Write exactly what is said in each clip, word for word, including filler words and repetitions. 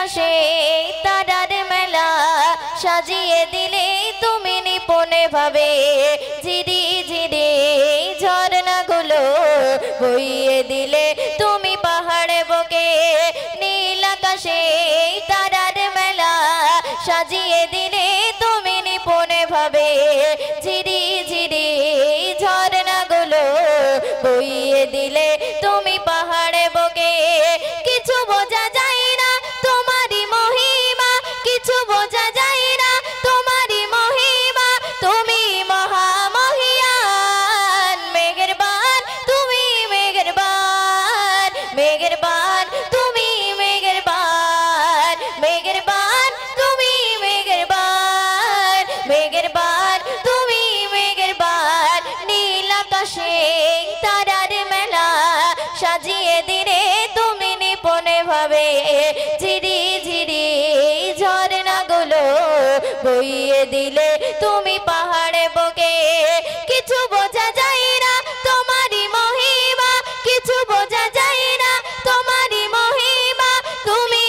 আকাশে তারার মেলা সাজিয়ে দিলে তুমি নিপুণে ভাবে ঝিরি ঝিরি ঝর্ণাগুলো বইয়ে দিলে তুমি পাহাড়ে বকে নীল আকাশে তারার মেলা সাজিয়ে দিলে তুমি নিপুণে ভাবে ঝিরি ঝিরি ঝর্ণাগুলো বইয়ে দিলে তুমি পাহাড়ে বকে কিছু বোঝা যায় না তোমারই মহিমা কিছু বোঝা যায় না তোমারই মহিমা তুমি মহামহিয়ান মেঘের বান তুমি মেঘের বান মেঘের বান তুমি মেঘের বান মেঘের বান তুমি মেঘের বান মেঘের বান তুমি মেঘের বান নীল আকাশে তারার মেলা সাজিয়ে দিলে তুমি নিপুণে ভাবে ঝিরি ঝিরি ঝর্ণাগুলো বইয়ে দিলে তুমি পাহাড়ে বকে কিছু বোঝা যায় না তোমারই মহিমা কিছু বোঝা যায় না তোমারই মহিমা তুমি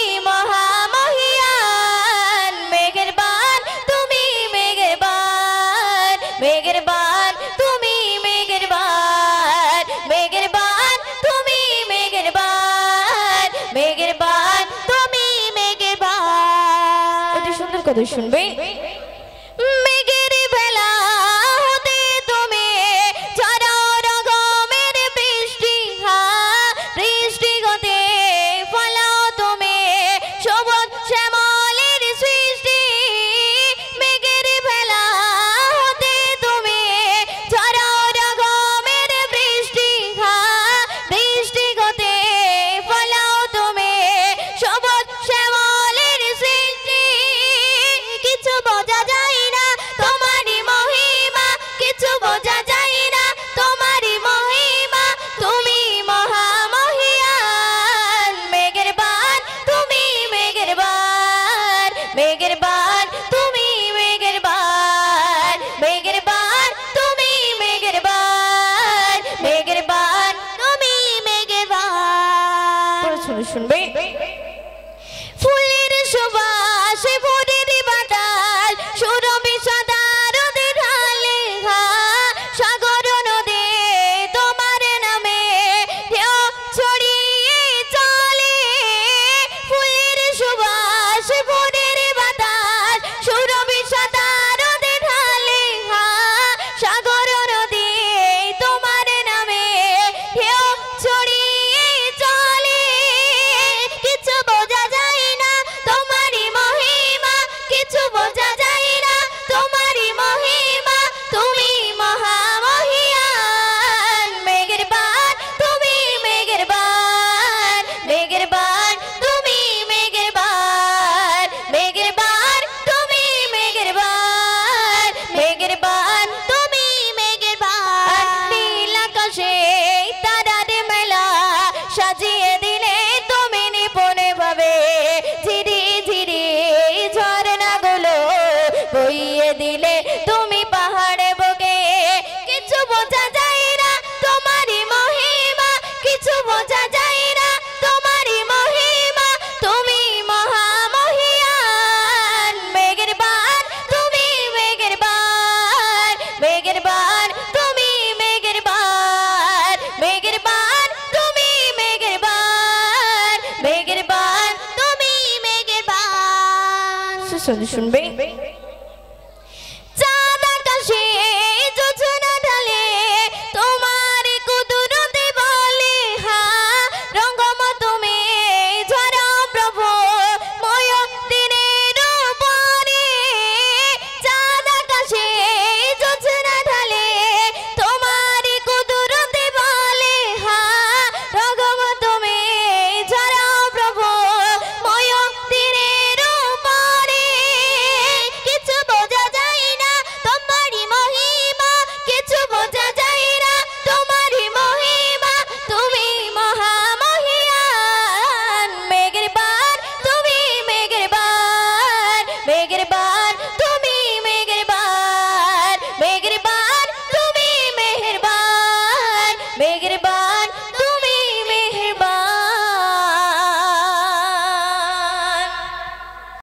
মহামহিয়ান মেঘের বান তুমি মেঘের বান মেঘের বান তুমি মেঘের বান মেঘের বান তুমি মেঘের বান মেঘের বান তুমি মেঘের বান অতি সুন্দর কথা শুনবে মেঘের বেলা হতে তুমি ঝড়ো রকমের বৃষ্টি হা বৃষ্টি হতে ফলাও তুমি সবুজ শ্যামলের সৃষ্টি মেঘের বেলা হতে তুমি ঝড়ো রকমের বৃষ্টি হা বৃষ্টি হতে ফলাও তুমি সবুজ শ্যামলের সৃষ্টি কিছু বোঝা যায় না তোমারই মহিমা কিছু বোঝা যায় না তোমারই মহিমা তুমি মহামহিয়ান মেঘের বান তুমি মেঘের বান মেঘের বান তুমি মেঘের বান মেঘের বান তুমি মেঘের বান মেঘের বান তুমি মেঘের বান শুনবে ফুলের সুবাসে ভোরের বাতাস সুরভি সদা রোদের ঢালে ঘা সাগর নদী তোমার নামে ঢেউ ছড়িয়ে চলে ফুলের সুবাসে ভোরের বাতাস সুরভি সদা রোদের ঢালে ঘা সাগর নদী তোমার নামে ঢেউ ছড়িয়ে চলে কিছু বোঝা যায় না তোমারই মহিমা কিছু বোঝা যায় না তোমারই মহিমা তুমি মহামহিয়ান মেঘের বান তুমি মেঘের বান মেঘের বান তুমি মেঘের বান মেঘের বান তুমি মেঘের বান মেঘের বান তুমি মেঘের বান নীল আকাশে তারার মেলা সাজিয়ে দিলে তুমি নিপুণে ভাবে ঝিরি ঝিরি ঝর্ণাগুলো বইয়ে দিলে তুমি পাহাড়ে বকে কিছু বোঝা যায় না তোমারই মহিমা কিছু বোঝা যায় না তোমারই মহিমা তুমি মহামহিয়ান মেঘের বান তুমি মেঘের বান মেঘের বান তুমি মেঘের বান মেঘের বান তুমি মেঘের বান মেঘের বান তুমি মেঘের বান শুনবে